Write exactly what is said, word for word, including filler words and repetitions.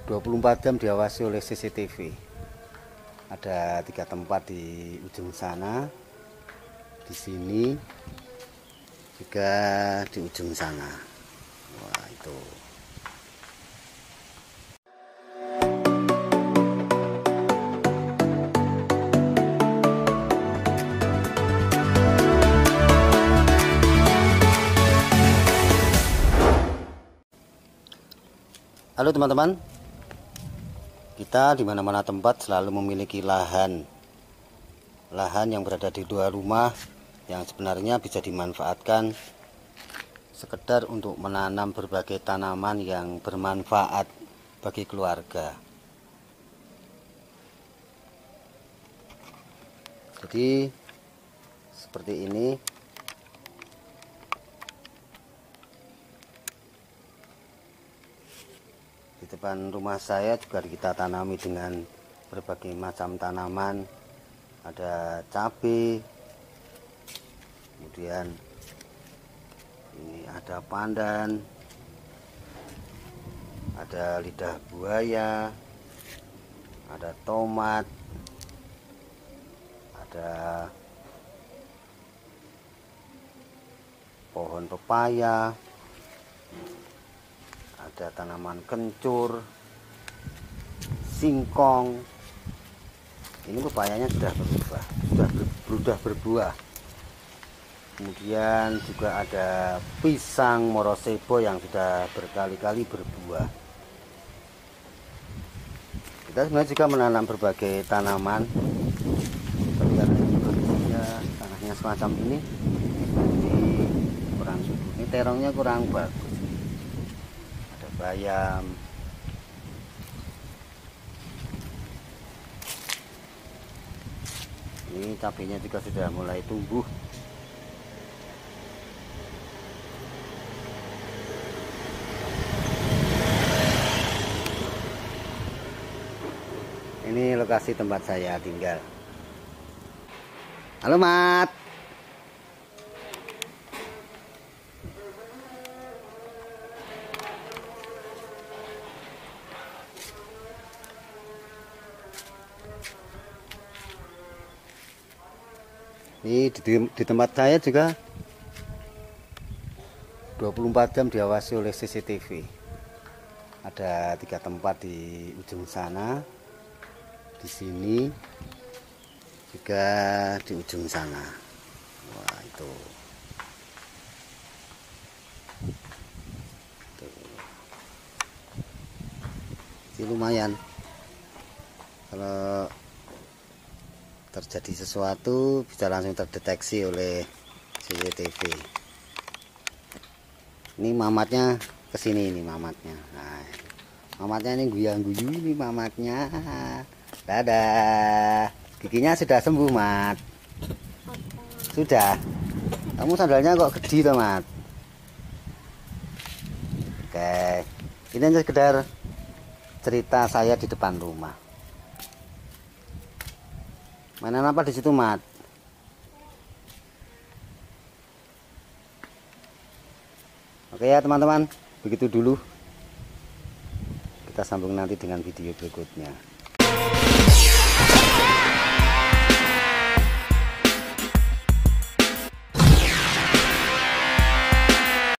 dua puluh empat jam diawasi oleh C C T V. Ada tiga tempat di ujung sana, di sini, juga di ujung sana. Wah, itu. Halo teman-teman, kita di mana-mana tempat selalu memiliki lahan lahan yang berada di luar rumah yang sebenarnya bisa dimanfaatkan sekedar untuk menanam berbagai tanaman yang bermanfaat bagi keluarga. Jadi seperti ini. Di depan rumah saya juga kita tanami dengan berbagai macam tanaman. Ada cabai, kemudian ini ada pandan, ada lidah buaya, ada tomat, ada pohon pepaya, ada tanaman kencur, singkong. Ini pepayanya sudah berubah, sudah ber, sudah berbuah. Kemudian juga ada pisang morosebo yang sudah berkali-kali berbuah. Kita sebenarnya juga menanam berbagai tanaman. Tapi karena ini kondisinya tanahnya semacam ini, ini kurang subur. Ini terongnya kurang bagus. Bayam, ini cabenya juga sudah mulai tumbuh. Ini lokasi tempat saya tinggal. Halo Mat. Ini di, di tempat saya juga dua puluh empat jam diawasi oleh C C T V. Ada tiga tempat di ujung sana, di sini, juga di ujung sana. Wah, itu. Tuh. Ini lumayan. Kalau terjadi sesuatu bisa langsung terdeteksi oleh C C T V. Ini mamatnya kesini, ini mamatnya. Nah, mamatnya ini guyang-guyu, ini mamatnya. Dadah. Giginya sudah sembuh, Mat. Sudah. Kamu sandalnya kok gede toh, Mat? Oke. Ini hanya sekedar cerita saya di depan rumah. Mainan apa di situ, Mat? Oke ya teman-teman, begitu dulu. Kita sambung nanti dengan video berikutnya.